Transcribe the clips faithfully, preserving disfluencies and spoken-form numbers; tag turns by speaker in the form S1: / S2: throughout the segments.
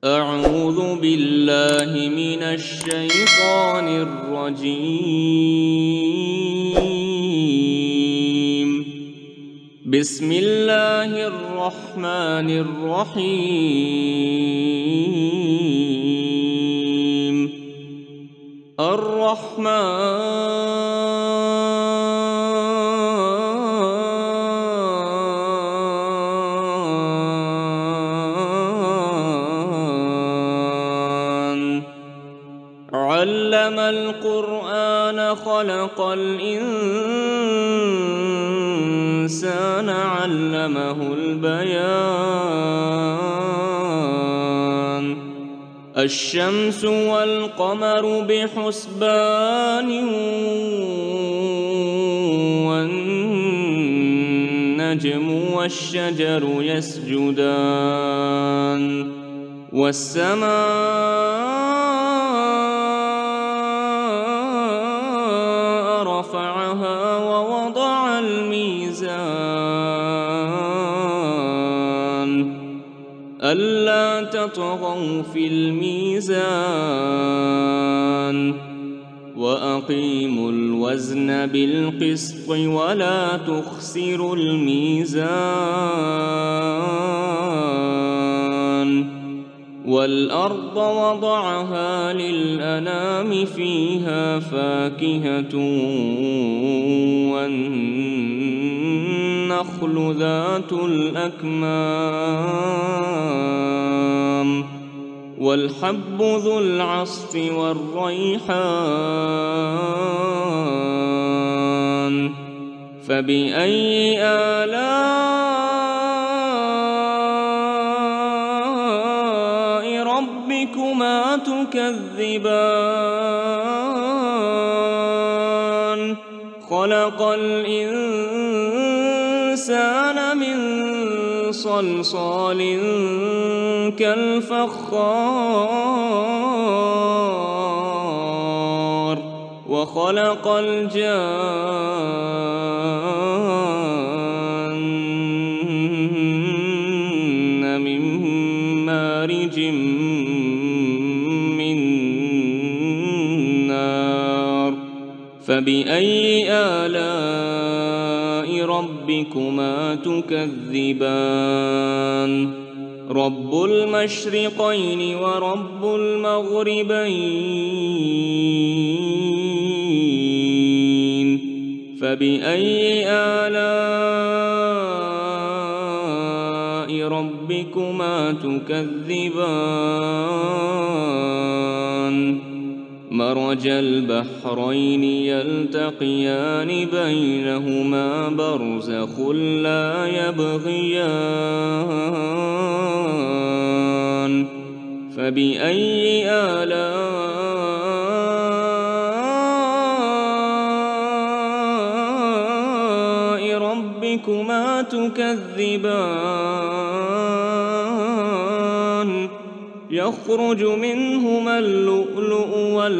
S1: أعوذ بالله من الشيطان الرجيم. بسم الله الرحمن الرحيم. الرحمن علم القرآن خلق الإنسان علمه البيان. الشمس والقمر بحسبان والنجم والشجر يسجدان والسماء رفعها ووضع الميزان ألا تطغوا في الميزان وأقيموا الوزن بالقسط ولا تخسروا الميزان. والأرض وضعها للأنام فيها فاكهة والنخل ذات الأكمام والحب ذو العصف والريحان. فبأي آلاء ربكما تكذبان؟ خلق الإنسان من صلصال كالفخار وخلق الجان من مارج من نار. فبأي آلاء ربكما تكذبان؟ رب المشرقين ورب المغربين. فبأي آلاء ربكما تكذبان؟ مرج البحرين يلتقيان بينهما برزخ لا يبغيان. فبأي آلاء ربكما تكذبان؟ يخرج منهما اللؤلؤ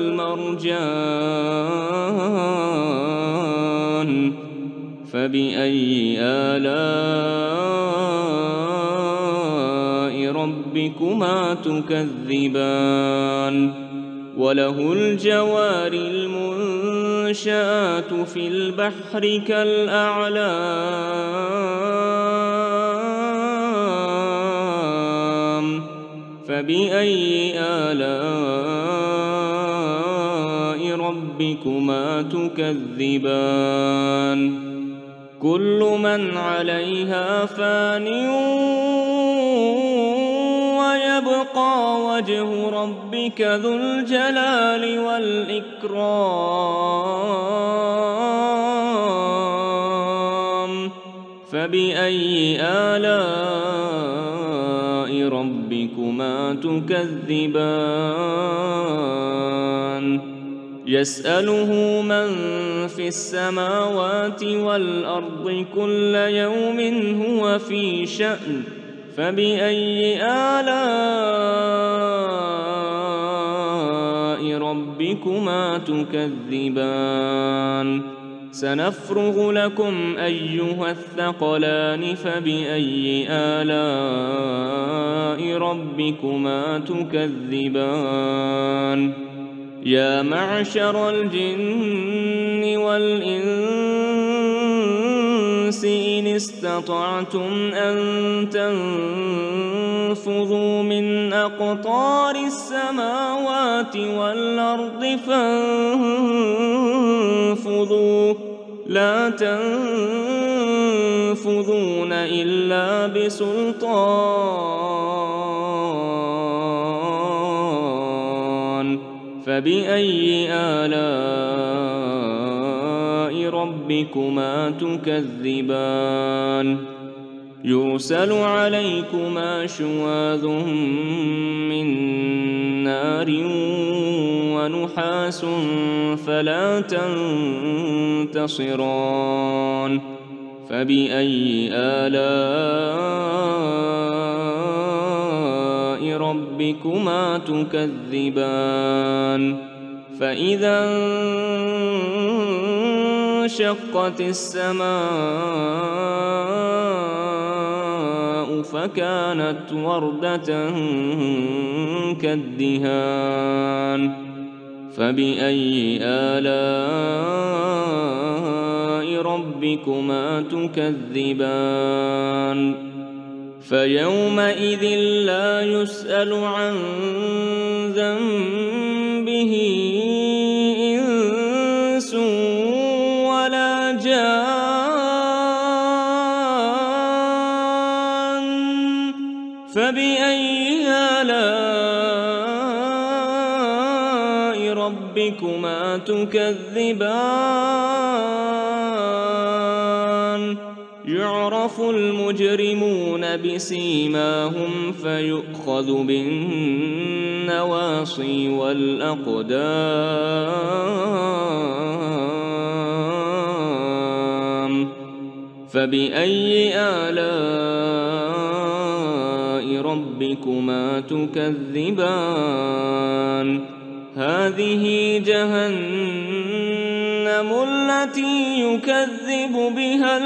S1: والمرجان. فبأي آلاء ربكما تكذبان؟ وله الجوار المنشآت في البحر كالأعلام. فبأي آلاء ربكما تكذبان؟ كل من عليها فان ويبقى وجه ربك ذو الجلال والإكرام. فبأي آلاء ربكما تكذبان؟ يسأله من في السماوات والأرض كل يوم هو في شأن. فبأي آلاء ربكما تكذبان؟ سنفرغ لكم أيها الثقلان فبأي آلاء ربكما تكذبان يا معشر الجن والإنس إن استطعتم أن تنفذوا من أقطار السماوات والأرض فانفذوا لا تنفذون إلا بسلطان فبأي آلاء ربكما تكذبان يرسل عليكما شواظ من نار ونحاس فلا تنتصران فبأي آلاء ربكما تكذبان فإذا انشقت السماء فكانت وردة كالدهان فبأي آلاء ربكما تكذبان فيومئذ لا يسأل عن ذنبه إنس ولا جان فبأي آلاء ربكما تكذبان يعرف المجرمون بسيماهم فيؤخذ بالنواصي والأقدام فبأي آلاء ربكما تكذبان هذه جهنم التي يكذب بها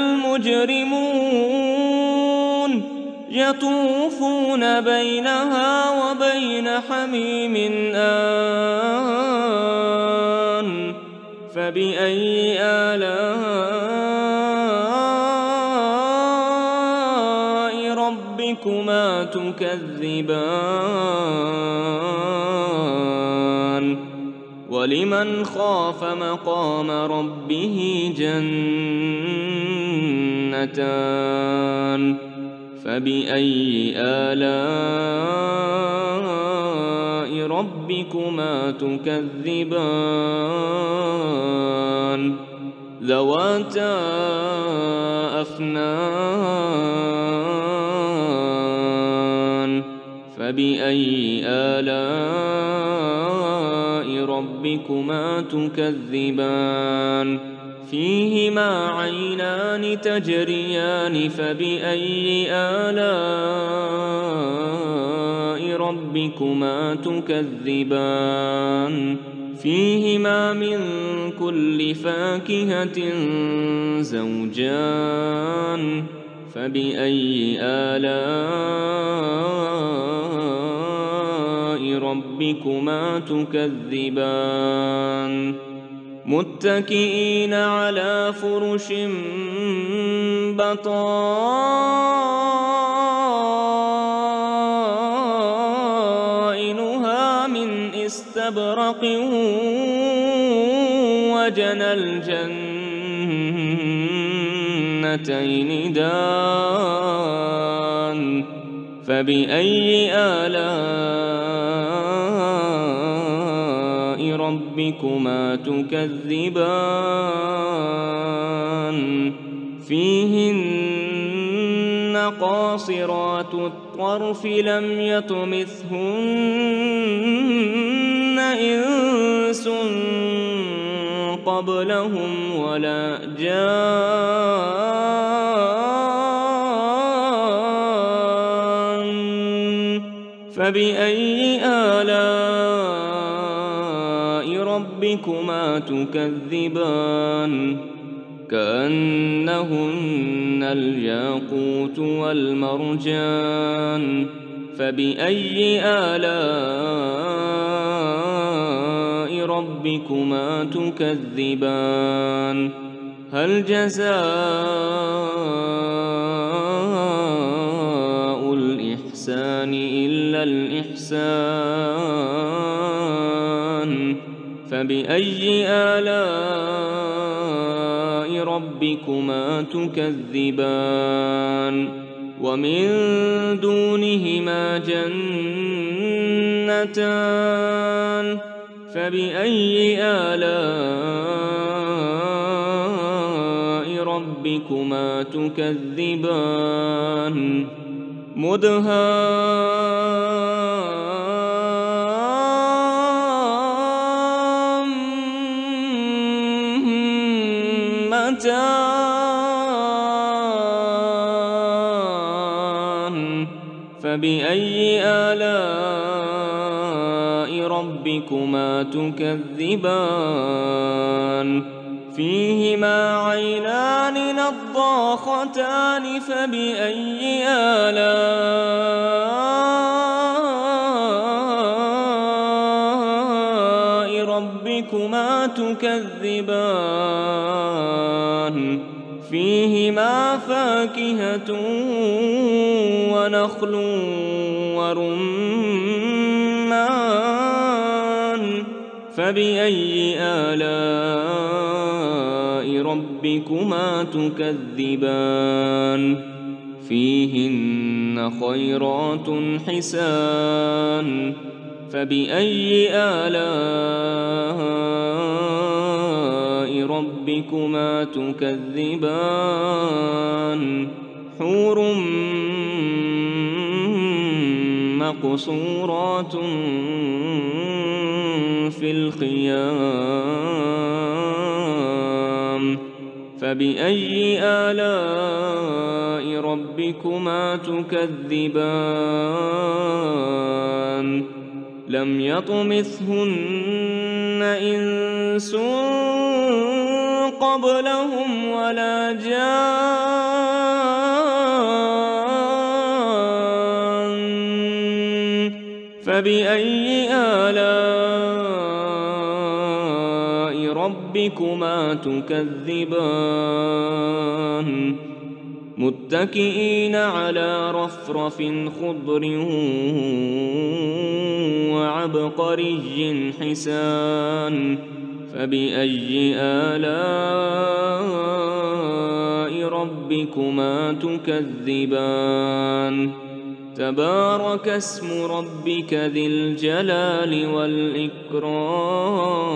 S1: المجرمون يطوفون بينها وبين حميم آن فبأي آلاء ربكما تكذبان ولمن خاف مقام ربه جنتان فبأي آلاء ربكما تكذبان ذواتا أفنان فبأي آلاء ربكما تكذبان فيهما عينان تجريان فبأي آلاء ربكما تكذبان فيهما من كل فاكهة زوجان فبأي آلاء ربكما تكذبان متكئين على فرش بطائنها من استبرق وجنى الجنتين دان فبأي آلاء ربكما تكذبان فيهن قاصرات الطرف لم يطمثهن إنس قبلهم ولا جان فبأي آلاء ربكما تكذبان كأنهن الياقوت والمرجان فبأي آلاء ربكما تكذبان هل جزاء الإحسان إلا الإحسان فبأي آلاء ربكما تكذبان ومن دونهما جنتان فبأي آلاء ربكما تكذبان مدهامتان فبأي آلاء ربكما تكذبان فيهما عينان نضاختان فبأي آلاء ربكما تكذبان فيهما فاكهة ونخل ورمان فبأي آلاء ربكما تكذبان فيهن خيرات حسان فبأي آلاء ربكما تكذبان حور مقصورات في الخيام فبأي آلاء ربكما تكذبان لم يطمثهن إنس قبلهم ولا جان فبأي آلاء ربكما تكذبان متكئين على رفرف خضر وعبقري حسان فبأي آلاء ربكما تكذبان تبارك اسم ربك ذي الجلال والإكرام